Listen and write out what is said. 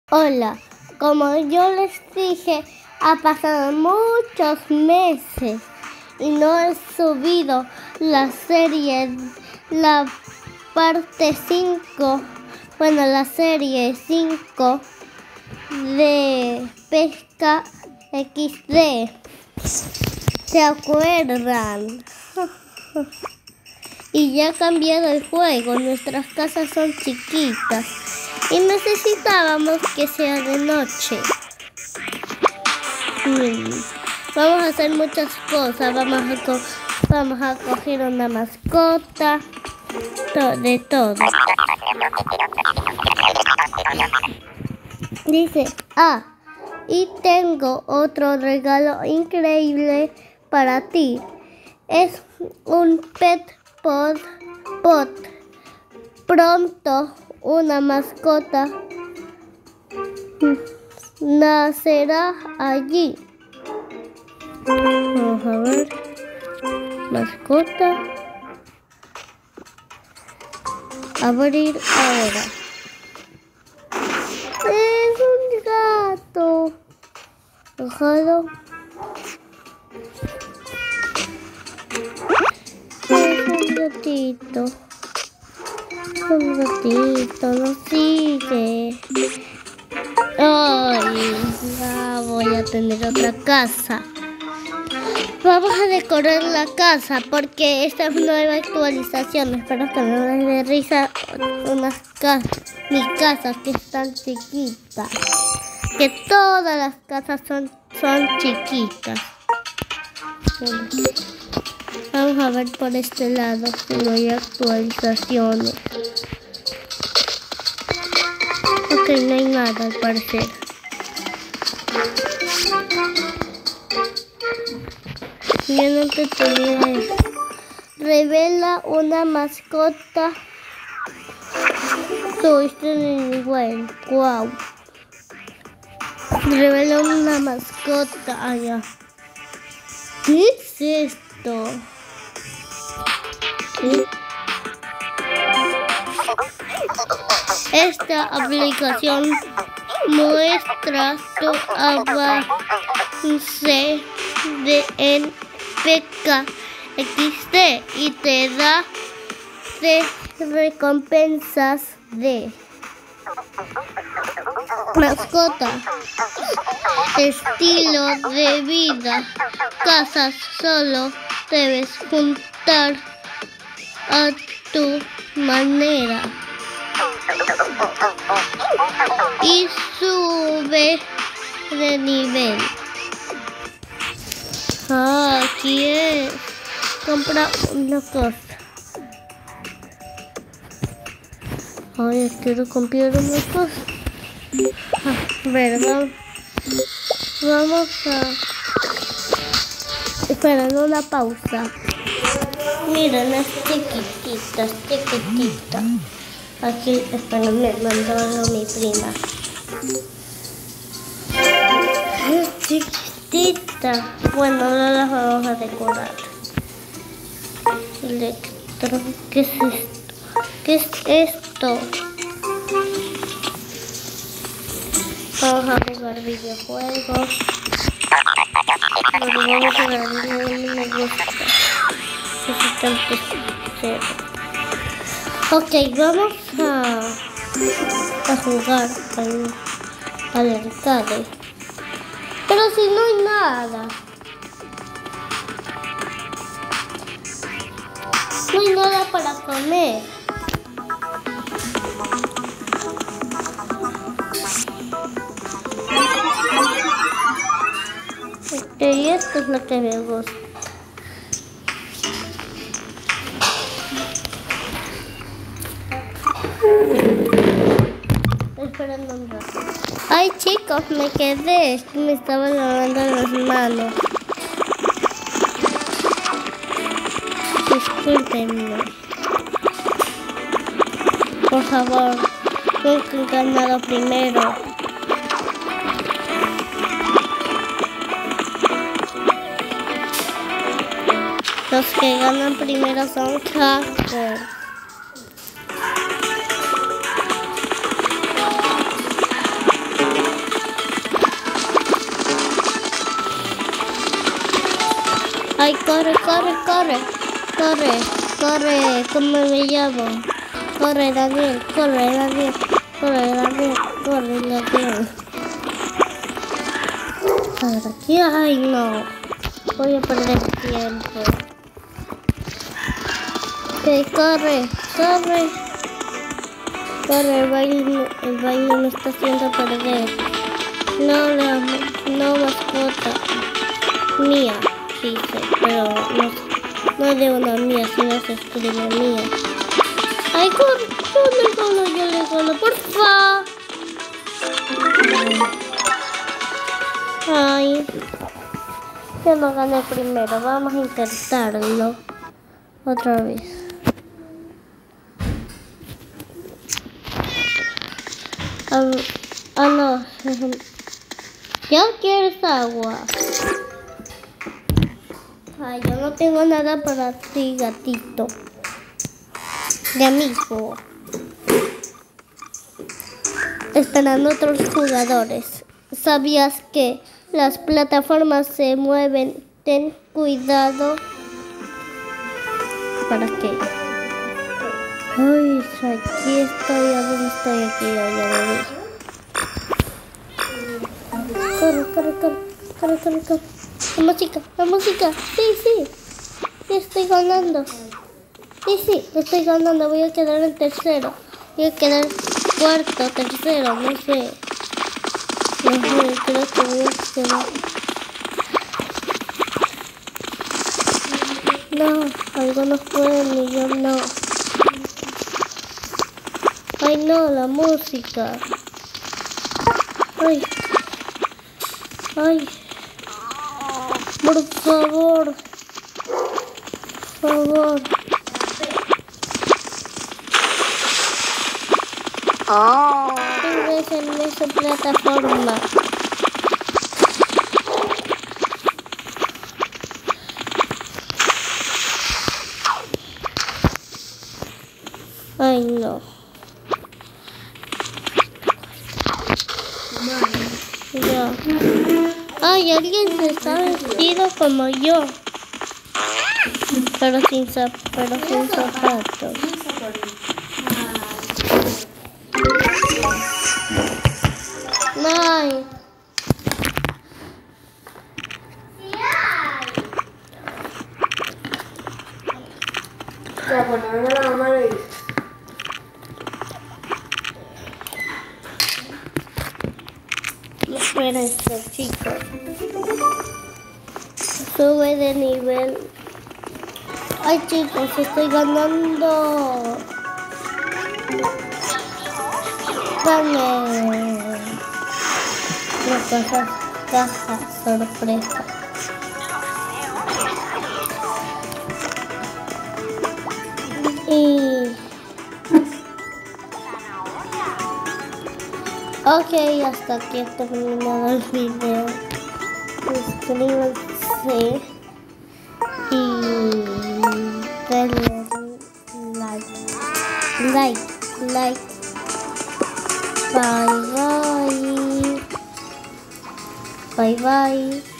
Hola, como yo les dije, ha pasado muchos meses y no he subido la serie, la parte 5, la serie 5 de Pesca XD. ¿Se acuerdan? Y ya ha cambiado el juego, nuestras casas son chiquitas y necesitábamos que sea de noche. Vamos a hacer muchas cosas, vamos a coger una mascota, de todo. Dice, y tengo otro regalo increíble para ti. Es un pet pot. Pronto una mascota nacerá allí. Vamos a ver. Mascota. Abrir ahora. Es un gato. Ojalá. Es un gatito. Un gatito, no sigue. Ay, ya voy a tener otra casa. Vamos a decorar la casa porque esta es nueva actualización. Espero que no les dé risa mis casas que están chiquitas. Que todas las casas son chiquitas. Vamos a ver por este lado si no hay actualizaciones. Ok, no hay nada al parecer. Yo no te tenía eso. Revela una mascota. Subiste en el nivel. Wow. Revela una mascota allá. ¿Qué es esto? ¿Sí? Esta aplicación muestra tu avance en Pesca XD y te da recompensas de mascota, estilo de vida, casas. Solo debes juntar a tu manera y sube de nivel. Aquí es. Compra una cosa. Ay, quiero comprar una cosa. Verdad. Vamos a esperar una pausa. Miren, es chiquititas. Aquí, esperen, me mandó mi prima. Es chiquitita. Bueno, no las vamos a decorar. ¿Qué es esto? ¿Qué es esto? Vamos a jugar videojuegos. Pero vamos a ver, no me gusta. Ok, vamos a jugar al arcade. Pero si no hay nada. No hay nada para comer. Ok, esto es lo que me gusta. Esperando un rato. Ay, chicos, me quedé. Es que me estaba lavando las manos. Discúlpenme. Por favor, nunca he ganado primero. Los que ganan primero son hackers. Ay, corre, corre, corre. Corre, corre. ¿Cómo me llamo? Corre, Daniel. Corre, Daniel. Corre, Daniel. Corre, Daniel. Para aquí, ay, no. Voy a perder tiempo. Ok, corre, corre. Corre, el baile me está haciendo perder. No mascota. Mía, sí, pero no de una mía, sino se escribe mía. Ay, corre, yo le gano, porfa. Ay, yo no gané primero, vamos a intentarlo otra vez. No, ¿ya quieres agua? Ay, yo no tengo nada para ti, gatito. Ya mismo. Estarán otros jugadores. ¿Sabías que las plataformas se mueven? Ten cuidado. ¿Para qué? Ay, aquí estoy. ¿A dónde estoy? Aquí, ya lo vi. Corre. La música. Sí. Sí, estoy ganando. Sí, estoy ganando. Voy a quedar en tercero. Voy a quedar cuarto, tercero, no sé. Creo que voy a quedar. No, algunos pueden y yo no. Ay, no, la música. Ay. Por favor. Ingresen en esa plataforma. Ay, no. Ya. Ay, alguien se está vestido como yo. Pero sin zapatos. Ay. Ya, bueno, venga la mamá de ir. Espérense, chicos. Sube de nivel. Ay, chicos, estoy ganando. Dame. Las cajas sorpresa. Y ok, hasta aquí he terminado el video. Suscríbanse y denle like. Bye.